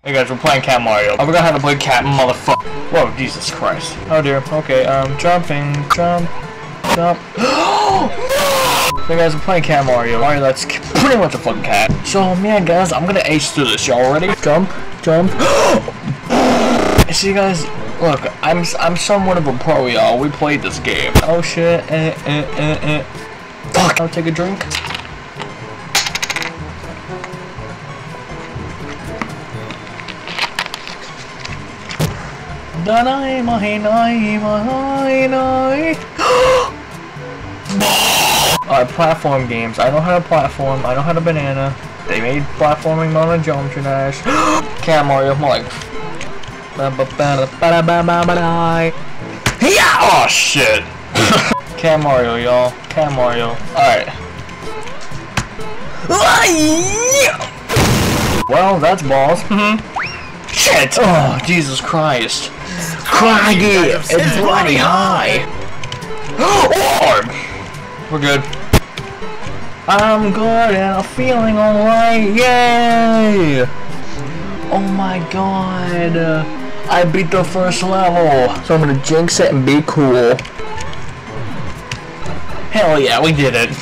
Hey guys, we're playing Cat Mario. I forgot how to play Cat motherfucker. Whoa, Jesus Christ. Oh dear. Okay, jumping, jump. Hey guys, we're playing Cat Mario. Mario, that's pretty much a fucking cat. So, man, guys, I'm gonna ace through this. Y'all ready? Jump. See, guys, look, I'm somewhat of a pro, y'all. We played this game. Oh shit. Fuck. I'll take a drink. Alright, platform games. I know how to platform. I know how to banana. They made platforming on a Geometry Dash. Cat Mario, more like. Yeah! Oh shit! Cat Mario, y'all. Cat Mario. Alright. Well, that's balls. Shit! Oh, Jesus Christ. Craggy! It's bloody high! Orb! We're good. I'm good and I'm feeling alright. Yay! Oh my god. I beat the first level. So I'm gonna jinx it and be cool. Hell yeah, we did it.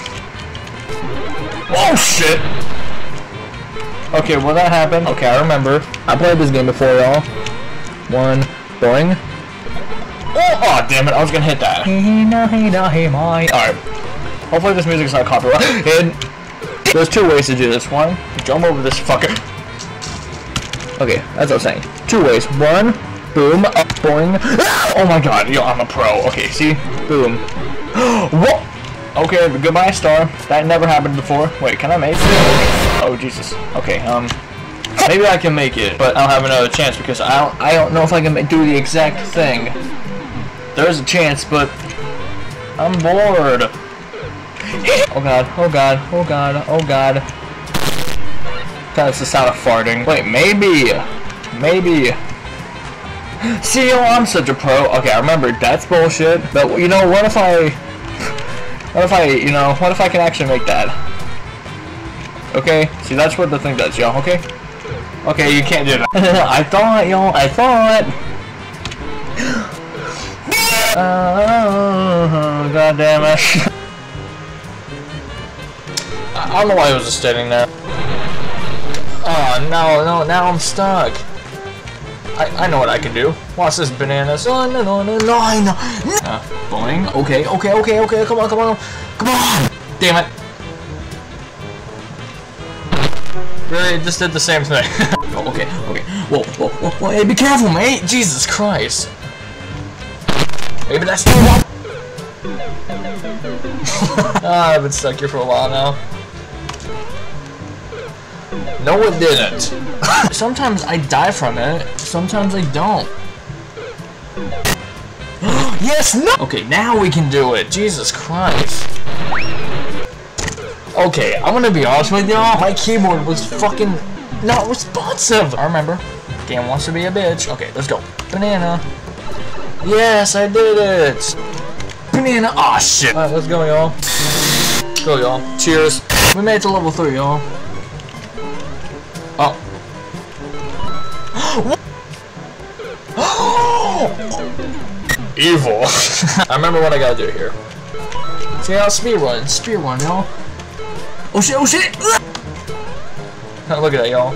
Oh shit! Okay, well that happened. Okay, I remember. I played this game before, y'all. One, boing. Oh, damn it, I was gonna hit that. Alright. Hopefully this music's not copyrighted. There's two ways to do this. One, jump over this fucker. Okay, that's what I'm saying. Two ways. One, boom, up, boing. Oh my god, yo, I'm a pro. Okay, see? Boom. Whoa! Okay, goodbye, star. That never happened before. Wait, can I make it? Oh, Jesus. Okay, maybe I can make it, but I don't have another chance because I don't know if I can do the exact thing. There's a chance, but I'm bored. Oh god, oh god, oh god, oh god. That's the sound of farting. Wait, maybe. See, yo, I'm such a pro. Okay, I remember that's bullshit. But you know, what if I can actually make that? Okay, see, that's what the thing does, yo. Okay, you can't do that. I thought, yo, I thought. Oh, god damn it. I don't know why I was just standing there. Oh, no, now I'm stuck. I know what I can do. Watch this, bananas. Oh, no. Boing. Okay, come on. Damn it. Really, just did the same thing. Oh, okay. Whoa, hey, be careful, mate. Jesus Christ. Maybe that's too long. I've been stuck here for a while now. No, it didn't. Sometimes I die from it. Sometimes I don't. Yes, no! Okay, now we can do it. Jesus Christ. Okay, I'm gonna be honest with y'all. My keyboard was fucking not responsive. I remember. Game wants to be a bitch. Okay, let's go. Banana. Yes, I did it. Banana. Aw, shit. Alright, let's go, y'all. Go, y'all. Cheers. We made it to level 3, y'all. Oh. Evil. I remember what I gotta do here. See how speedrun, y'all. Oh shit. Look at that, y'all.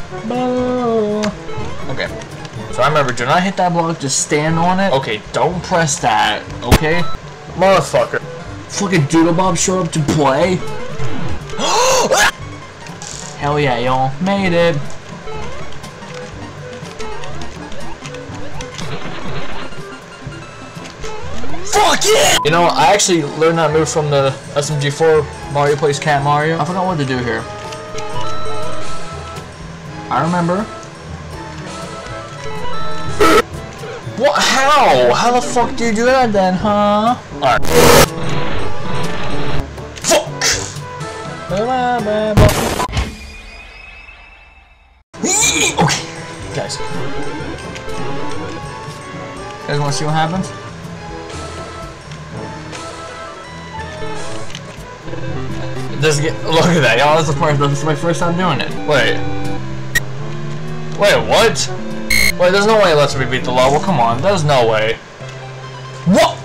Okay. So I remember, do not hit that block, just stand on it. Okay, don't press that, okay? Motherfucker. Fucking Doodle Bob showed up to play. Hell yeah, y'all. Made it. Fuck yeah! You know, I actually learned that move from the SMG4 Mario Plays Cat Mario. I forgot what to do here. I remember. What? How? How the fuck do you do that then, huh? Alright. Fuck! Okay, guys. You guys wanna see what happens? Look at that, y'all. That's my first time doing it. Wait. Wait, what? Wait, there's no way it lets me beat the level. Come on, there's no way. What?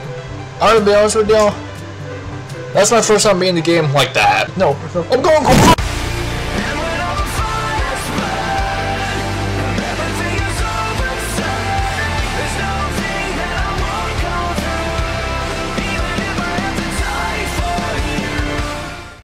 I'm gonna be honest with y'all. That's my first time beating the game like that. No, I'm going.